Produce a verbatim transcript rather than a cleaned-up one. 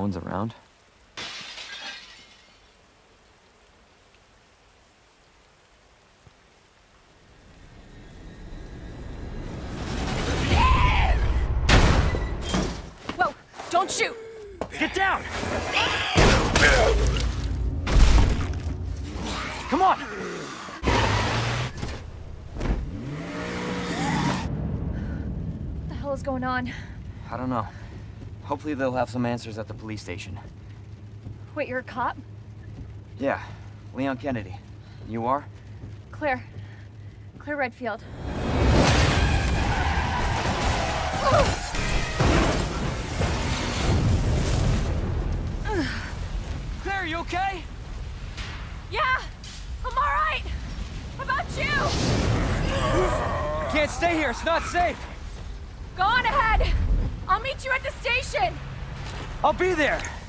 one's around? Whoa! Don't shoot! Get down! Come on! What the hell is going on? I don't know. Hopefully they'll have some answers at the police station. Wait, you're a cop? Yeah, Leon Kennedy. You are? Claire. Claire Redfield. Claire, you okay? Yeah! I'm alright! How about you? I can't stay here, it's not safe! Go on ahead! I'll meet you at the station! I'll be there!